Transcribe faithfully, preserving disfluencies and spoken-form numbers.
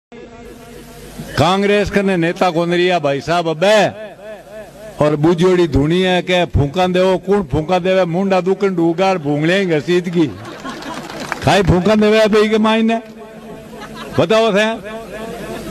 कांग्रेस कने नेता कोनरिया भाई साहब अबे और बुझोड़ी धुनी है के फूका देवो कौन फूका देवे मुंडा दुकन डूगार भूंगले घसीट की खाई फूका देवे भाई के मायने बताओ थे